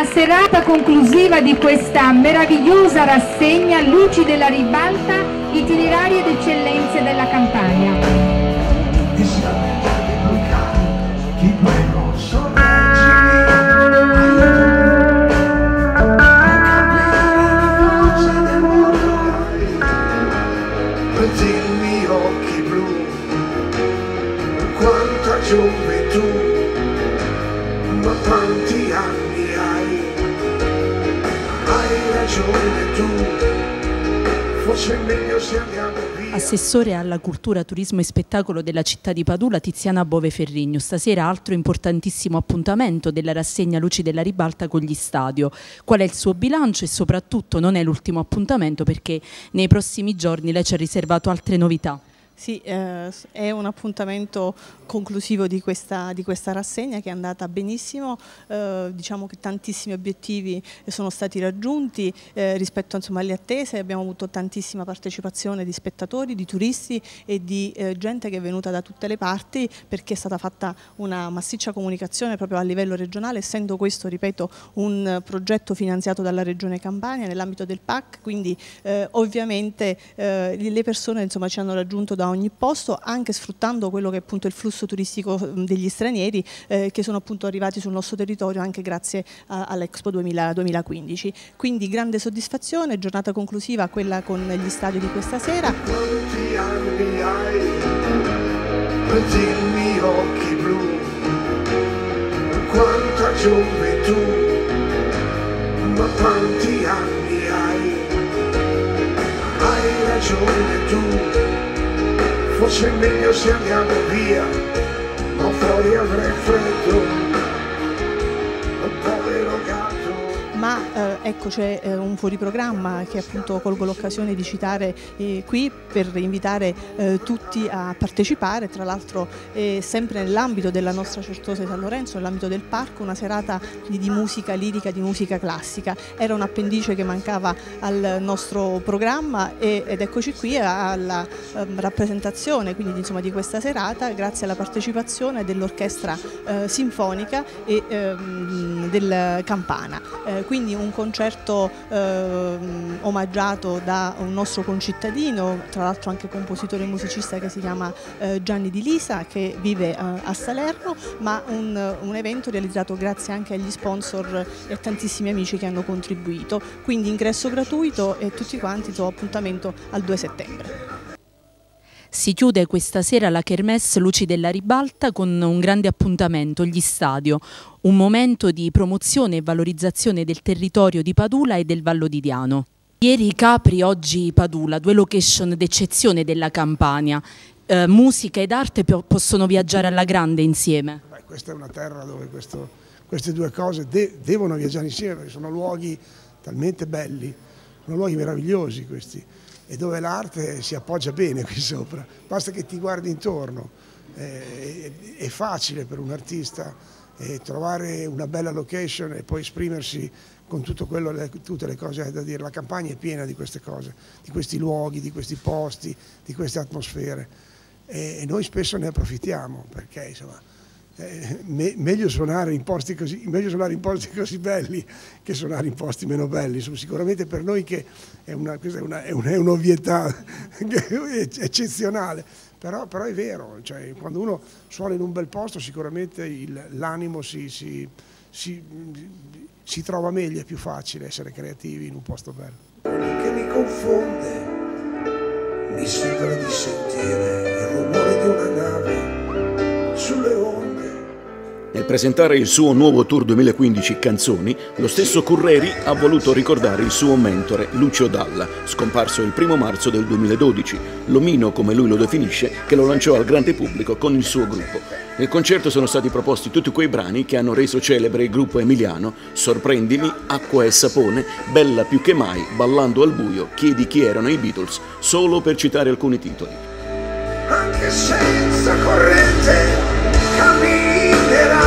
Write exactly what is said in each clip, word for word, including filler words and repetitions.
serata conclusiva di questa meravigliosa rassegna Luci della Ribalta, itinerari ed eccellenze della Campania. Gioventù, ma quanti anni hai? Hai ragione tu, forse è meglio se andiamo via. Assessore alla cultura, turismo e spettacolo della città di Padula, Tiziana Bove Ferrigno. Stasera altro importantissimo appuntamento della rassegna Luci della Ribalta con gli Stadio. Qual è il suo bilancio e soprattutto non è l'ultimo appuntamento, perché nei prossimi giorni lei ci ha riservato altre novità? Sì, eh, è un appuntamento conclusivo di questa, di questa rassegna che è andata benissimo, eh, diciamo che tantissimi obiettivi sono stati raggiunti eh, rispetto insomma, alle attese, abbiamo avuto tantissima partecipazione di spettatori, di turisti e di eh, gente che è venuta da tutte le parti, perché è stata fatta una massiccia comunicazione proprio a livello regionale, essendo questo, ripeto, un progetto finanziato dalla Regione Campania nell'ambito del P A C, quindi eh, ovviamente eh, le persone insomma, ci hanno raggiunto da ogni posto, anche sfruttando quello che è appunto il flusso turistico degli stranieri eh, che sono appunto arrivati sul nostro territorio anche grazie all'Expo duemilaquindici. Quindi grande soddisfazione, giornata conclusiva quella con gli Stadio di questa sera. Quanti anni hai? Dimmi occhi blu, quanta gioventù, ma quanti anni hai? Hai ragione tu, forse è meglio se andiamo via, ma fuori avrei freddo, un povero gatto. Ma eh, ecco c'è eh, un fuoriprogramma che appunto colgo l'occasione di citare eh, qui per invitare eh, tutti a partecipare, tra l'altro eh, sempre nell'ambito della nostra Certosa di San Lorenzo, nell'ambito del parco, una serata di, di musica lirica, di musica classica. Era un appendice che mancava al nostro programma e, ed eccoci qui alla eh, rappresentazione quindi, insomma, di questa serata grazie alla partecipazione dell'orchestra eh, sinfonica e ehm, del Campana. Eh, quindi un concerto eh, omaggiato da un nostro concittadino, tra l'altro anche compositore e musicista, che si chiama eh, Gianni Di Lisa, che vive eh, a Salerno, ma un, un evento realizzato grazie anche agli sponsor e a tantissimi amici che hanno contribuito. Quindi ingresso gratuito e tutti quanti, insomma, appuntamento al due settembre. Si chiude questa sera la Kermesse Luci della Ribalta con un grande appuntamento, gli Stadio, un momento di promozione e valorizzazione del territorio di Padula e del Vallo di Diano. Ieri Capri, oggi Padula, due location d'eccezione della Campania. Eh, musica ed arte possono viaggiare alla grande insieme. Beh, questa è una terra dove questo, queste due cose de devono viaggiare insieme, perché sono luoghi talmente belli, sono luoghi meravigliosi questi, e dove l'arte si appoggia bene qui sopra, basta che ti guardi intorno, eh, è, è facile per un artista eh, trovare una bella location e poi esprimersi con tutto quello, le, tutte le cose da dire. La Campania è piena di queste cose, di questi luoghi, di questi posti, di queste atmosfere e, e noi spesso ne approfittiamo perché insomma Eh, me, meglio, suonare in posti così, meglio suonare in posti così belli che suonare in posti meno belli. Insomma, sicuramente per noi che è una, questa è una, è una, è un'ovvietà eccezionale, però, però è vero, cioè, quando uno suona in un bel posto sicuramente l'animo si, si, si, si trova meglio, è più facile essere creativi in un posto bello. Quello che mi confonde mi sembra di sentire il rumore di una nave sulle onde. Nel presentare il suo nuovo tour duemilaquindici Canzoni, lo stesso Curreri ha voluto ricordare il suo mentore Lucio Dalla, scomparso il primo marzo del duemiladodici, l'omino come lui lo definisce, che lo lanciò al grande pubblico con il suo gruppo. Nel concerto sono stati proposti tutti quei brani che hanno reso celebre il gruppo emiliano: Sorprendimi, Acqua e Sapone, Bella più che mai, Ballando al buio, Chiedi chi erano i Beatles, solo per citare alcuni titoli. Anche senza corrente camminerà,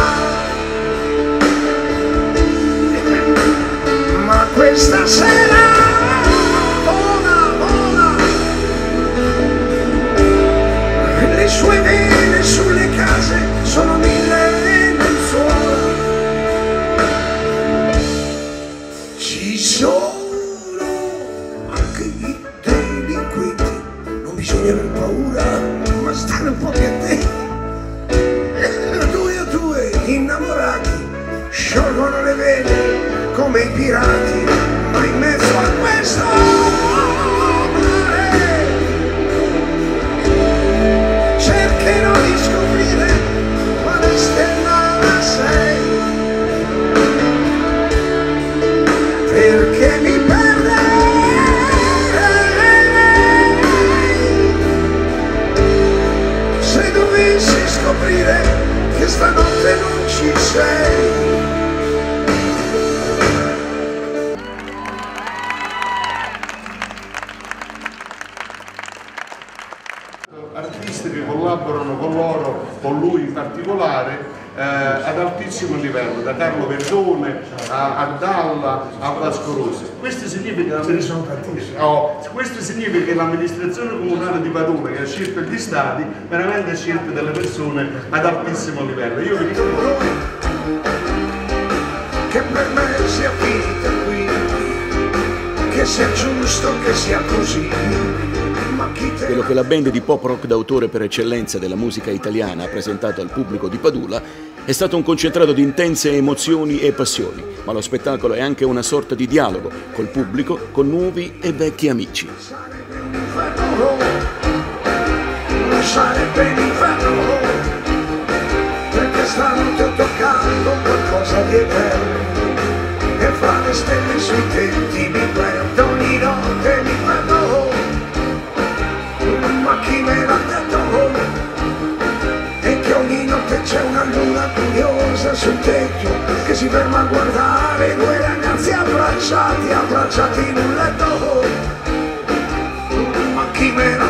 ma questa sera vola, vola, le sue vene sulle case sono mille lenzuola. come i pirati, ma in mezzo a questo mare cercherò di scoprire quale stella sei, perché mi se dovessi scoprire che stanotte non ci sei. Artisti che collaborano con loro, con lui in particolare, eh, ad altissimo livello, da Carlo Verdone a, a Dalla a Vasco Rossi. Questo significa, oh, questo significa che l'amministrazione comunale di Padula, che ha scelto gli stadi, veramente ha scelto delle persone ad altissimo livello. Io vi ricordo che per me sia finita qui, che sia giusto che sia così. Quello che la band di pop rock d'autore per eccellenza della musica italiana ha presentato al pubblico di Padula è stato un concentrato di intense emozioni e passioni, ma lo spettacolo è anche una sorta di dialogo col pubblico, con nuovi e vecchi amici. Sarebbe l'inferno, perché stanotte ho toccato qualcosa di eterno, e fra le stelle sui tetti mi perdo, ogni notte mi perdo. Ma chi me l'ha detto? E che ogni notte c'è una luna curiosa sul tetto che si ferma a guardare due ragazzi abbracciati, abbracciati in un letto. Ma chi me l'ha